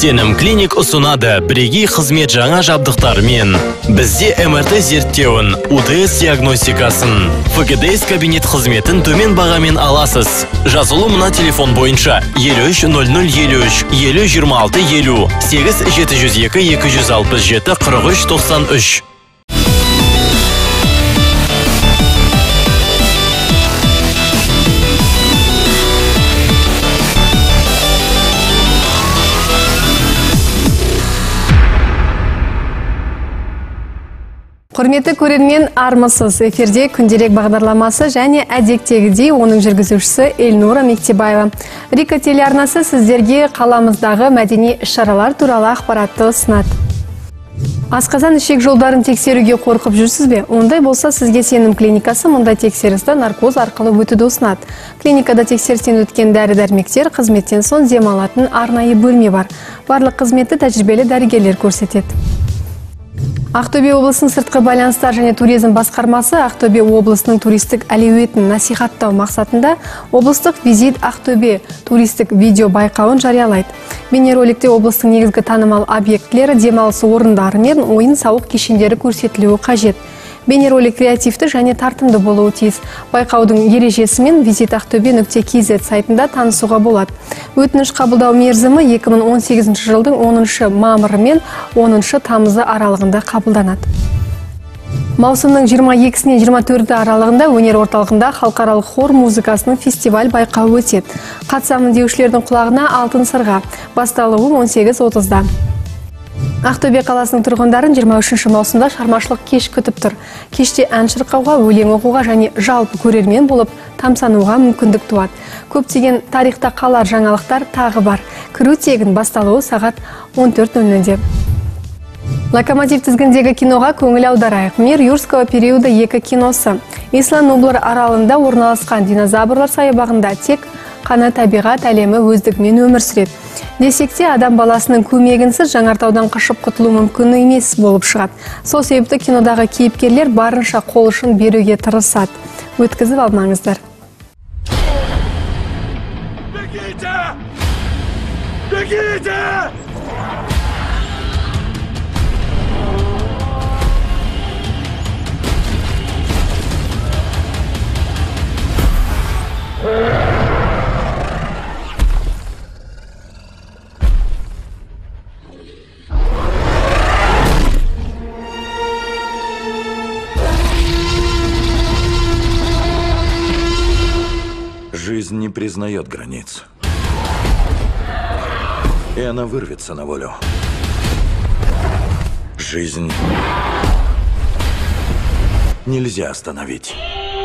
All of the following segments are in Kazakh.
Сенім клиник ұсынады бірегей қызмет жаңа жабдықтармен. Бізде МРТ зерттеуін, УТС диагностикасын, ФГДС кабинет қызметін төмен бағамен аласыз. Жазылу мына телефон бойынша 53 0053 50 26 50 8 702 267 43 93. Құрметті көрермен, армысыз. Эфирде күнделік бағдарламасы және әдеттегідей оның жүргізушісі Эльнура Мектебаева. Рика телеарнасы сіздерге қаламыздағы мәдени іс-шаралар туралы ақпаратты ұсынады. Асқазан ішек жолдарын тексеруге қорқып жүрсіз бе? Ондай болса, сізге Сенім клиникасы мұндай тексерісті наркоз арқылы өтуді ұсынады. Клиникада тексерістен өткен дәрі-дәрмектер, қызметтен соң демалатын арнайы бөлме бар. Барлық қызметті тәжірибелі дәрігерлер көрсетеді. Ақтөбе облысының сыртқы байланыстар және туризм басқармасы Ақтөбе облысының туристік әлеуетін насихаттау мақсатында облыстық визит Ақтөбе туристік видео байқауын жариялайды. Бейнероликте облыстың негізгі танымал объектілері, демалыс орындары мен ойын-сауық кешендері көрсетілуі қажет. Бейнеролик креативті және тартымды болуы тиіс. Байқаудың ережесімен visitaqtobe.kz сайтында танысуға болады. Өтініш қабылдау мерзімі 2018 жылдың 10 мамыры мен 10 тамызы аралығында қабылданады. Маусымның 22-сінен 24 аралығында өнер орталығында халықаралық хор музыкасының фестиваль байқауы өтеді. Қатысамын деушілердің құлағына алтын сырға. Басталуы 18:30-да. Ақтөбе қаласының тұрғындарын 23 маусымда шығармашылық кеш күтіп тұр. Кеште ән шырқауға, өлең оқуға және жалпы көрермен болып тамсануға мүмкіндік туады. Көптеген тарихта қалар жаңалықтар тағы бар. Кіру тегін, басталуы сағат 14:00-де. Локомотив тізгіндегі киноға көңіл аударайық. Мир юрского периода 2 киносы. Ислам-Нублар аралында орналасқан динозаврлар саябағында тек қана табиғат әлемі өздігімен өмір сүреді. Десек те, адам баласының көмегінсіз жаңартаудан қашып құтылу мүмкін емес болып шығады. Сол себепті кинодағы кейіпкерлер барынша қол ұшын беруге тырысады. Өткізіп алмаңыздар. Жизнь не признает границ. И она вырвется на волю. Жизнь нельзя остановить.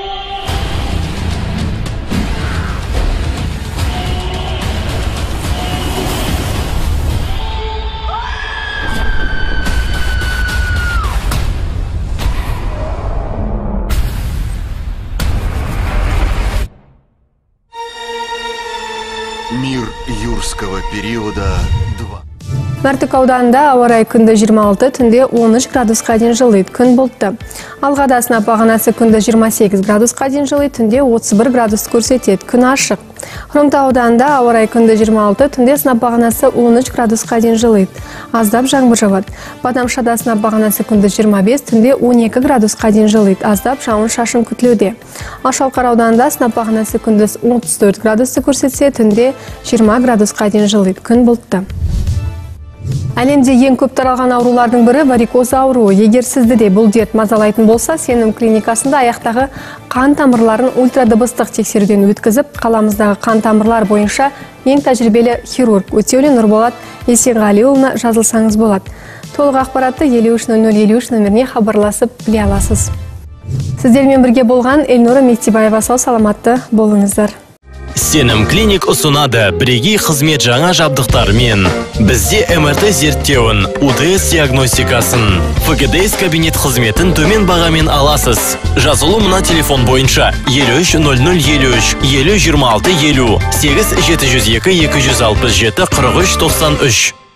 Мир юрского периода 2. Мәртік ауданында ауа райы күнді 26, түнде 13 градусқа дейін жылыйды, күн бұлтты. Алғада сынап бағанасы күнді 28 градусқа дейін жылыйды, түнде 31 градус көрсетеді, күн ашық. Хромтау ауданында ауа райы күнді 26, түнде сынап бағанасы 13 градусқа дейін жылыйды, аздап жаңбыр жауады. Бадамшада сынап бағанасы күнді 25, түнде 12 градусқа дейін жылыйды, аздап жауын шашын күтілуде. Шалқар ауданында сынап бағанасы күндіз 34 градусты көрсетсе, түнде 20 градусқа дейін жылыйды, күн бұлтты. Әлемде ең көп таралған аурулардың бірі варикоз ауруы. Егер сізді де бұл дерт мазалайтын болса, Сенім клиникасында аяқтағы қан тамырларын ультрадыбыстық тексеруден өткізіп, қаламыздағы қан тамырлар бойынша ең тәжірибелі хирург Өтеулі Нұрболат Есенғалиұлына жазылсаңыз болады. Толық ақпаратты 530053 нөміріне хабарласып біле аласыз. Сіздермен бірге болған Эльнура Мектебаева, сау саламатты болыңыздар. Сенім клиник ұсынады бірегей қызмет жаңа жабдықтармен. Бізде МРТ зерттеуін, УТС диагностикасын, ФГДС кабинет қызметін төмен бағамен аласыз. Жазылу мына телефон бойынша 53 0053 50 26 50 8 702 267 43 93.